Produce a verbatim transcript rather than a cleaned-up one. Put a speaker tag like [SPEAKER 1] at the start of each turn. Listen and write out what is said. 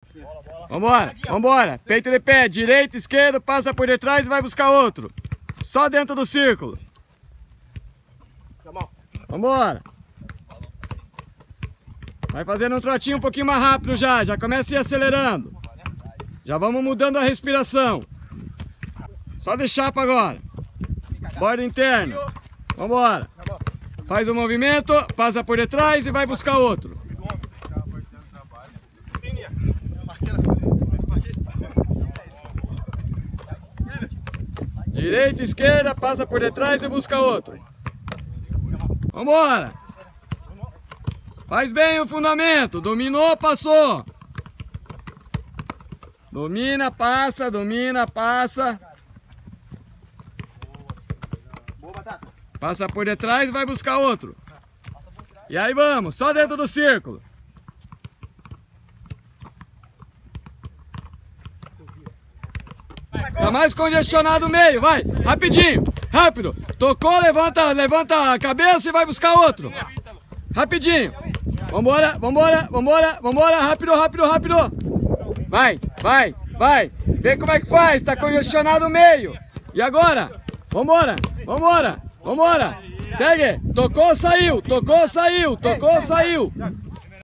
[SPEAKER 1] Vambora, vambora. Peito de pé, direito, esquerdo, passa por detrás e vai buscar outro. Só dentro do círculo. Vambora. Vai fazendo um trotinho um pouquinho mais rápido já. Já começa a ir acelerando. Já vamos mudando a respiração. Só de chapa agora. Borda interna. Vambora. Faz o movimento, passa por detrás e vai buscar outro. Direita, esquerda, passa por detrás e busca outro. Vambora. Faz bem o fundamento. Dominou, passou. Domina, passa, domina, passa. Passa por detrás e vai buscar outro. E aí vamos, só dentro do círculo. Tá mais congestionado o meio, vai, rapidinho, rápido. Tocou, levanta, levanta a cabeça e vai buscar outro. Rapidinho. Vambora, vambora, vambora, vambora, rápido, rápido, rápido. Vai, vai, vai. Vê como é que faz, tá congestionado o meio. E agora? Vambora, vambora, vambora. Segue. Tocou, saiu, tocou, saiu, tocou, saiu.